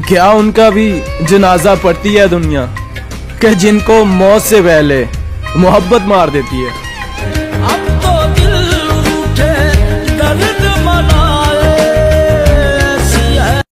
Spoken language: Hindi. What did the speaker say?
क्या उनका भी जनाजा पड़ती है दुनिया, कि जिनको मौत से पहले मोहब्बत मार देती है।